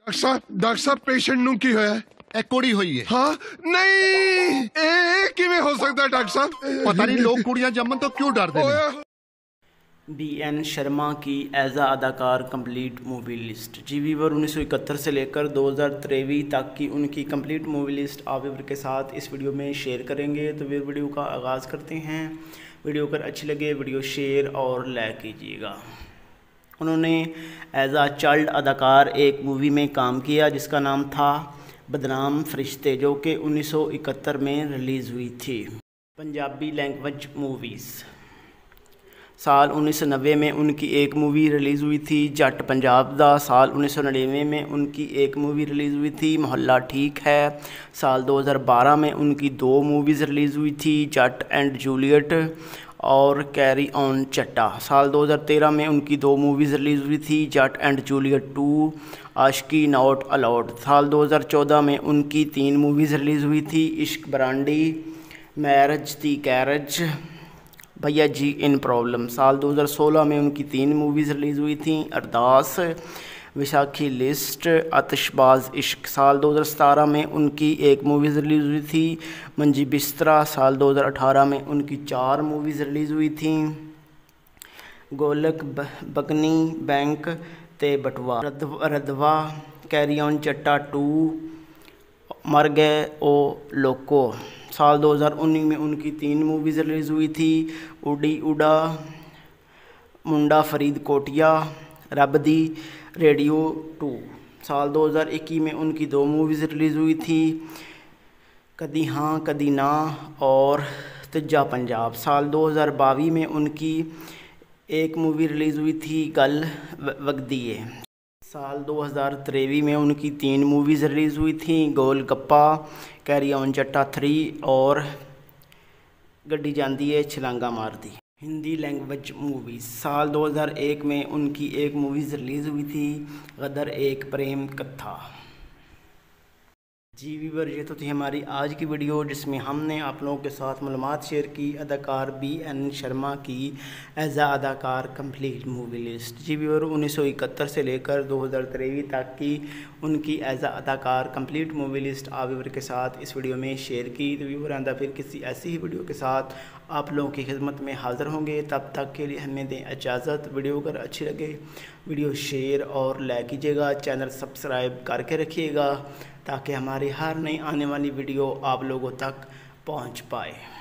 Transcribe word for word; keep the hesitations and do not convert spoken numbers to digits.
Doctor साहब doctor साहब patient नू की होया है? एक कुड़ी हुई है। हाँ नहीं ए किवें हो सकता है डॉक्टर साहब? पता नहीं लोग कुड़ियां जम्मन तो क्यों डरते हैं। बी एन शर्मा की एज़ा अदाकार कंप्लीट मूवी लिस्ट। जी वीवर उन्नीस सौ इकहत्तर से लेकर दो हज़ार तेईस तक की उनकी कंप्लीट मूवी लिस्ट आप वीवर के साथ इस वीडियो में शेयर करेंगे। तो वीर वीडियो का आगाज़ करते हैं। वीडियो अगर अच्छी लगे वीडियो शेयर और लाइक कीजिएगा। उन्होंने एज़ आ चाइल्ड अदाकार एक मूवी में काम किया जिसका नाम था बदनाम फरिश्ते, जो कि उन्नीस सौ इकहत्तर में रिलीज़ हुई थी। Punjabi language movies. साल उन्नीस सौ नब्बे में उनकी एक मूवी रिलीज़ हुई थी जट पंजाब दा। साल उन्नीस सौ नड़िनवे में उनकी एक मूवी रिलीज़ हुई थी मोहल्ला ठीक है। साल दो हज़ार बारह में उनकी दो मूवीज़ रिलीज़ हुई थी जट एंड जूलियट और कैरी ऑन चट्टा। साल दो हज़ार तेरह में उनकी दो मूवीज़ रिलीज़ हुई थी Jatt and Juliet two, Aashiqui not allowed. साल दो हज़ार चौदह में उनकी तीन मूवीज़ रिलीज़ हुई थी इश्क ब्रांडी, मैरिज दी कैरेज, भैया जी इन प्रॉब्लम। साल दो हज़ार सोलह में उनकी तीन मूवीज़ रिलीज़ हुई थी अरदास, विशाखी लिस्ट, आतिशबाज इश्क। साल दो हज़ार सतारह में उनकी एक मूवीज़ रिलीज़ हुई थी मंजी बिस्तरा। साल दो हज़ार अठारह में उनकी चार मूवीज़ रिलीज़ हुई थी गोलक, बकनी, बैंक ते बटवा, रदवा, कैरी ऑन चट्टा टू, मर गए ओ लोको। साल दो हज़ार उन्नीस में उनकी तीन मूवीज़ रिलीज़ हुई थी उड़ी उड़ा, मुंडा फरीद कोटिया, रब दी रेडियो टू। साल दो हज़ार इक्कीस में उनकी दो मूवीज़ रिलीज़ हुई थी कदी हाँ कदी ना और तिजा पंजाब। साल दो हज़ार बाईस में उनकी एक मूवी रिलीज़ हुई थी गल वगदी है। साल दो हज़ार तेईस में उनकी तीन मूवीज़ रिलीज़ हुई थी गोल गप्पा, कैरी ऑन चट्टा थ्री और गड्डी जांदी है छलांगा मारदी। Hindi language movies. साल दो हज़ार एक में उनकी एक मूवीज़ रिलीज़ हुई थी गदर एक प्रेम कथा। जी वीवर ये तो थी हमारी आज की वीडियो जिसमें हमने आप लोगों के साथ मालूमात शेयर की अदाकार बी एन शर्मा की एज आ अदाकार कंप्लीट मूवी लिस्ट। जी वीवर उन्नीस सौ इकहत्तर से लेकर दो हज़ार तेईस तक की उनकी एज आ अदाकार कंप्लीट मूवी लिस्ट आप वीवर के साथ इस वीडियो में शेयर की। तो वीवर आंदा फिर किसी ऐसी ही वीडियो के साथ आप लोगों की खिदमत में हाज़िर होंगे। तब तक के लिए हमें दें इजाज़त। वीडियो अगर अच्छी लगे वीडियो शेयर और लाइक कीजिएगा, चैनल सब्सक्राइब करके रखिएगा ताकि हमारी हर नई आने वाली वीडियो आप लोगों तक पहुंच पाए।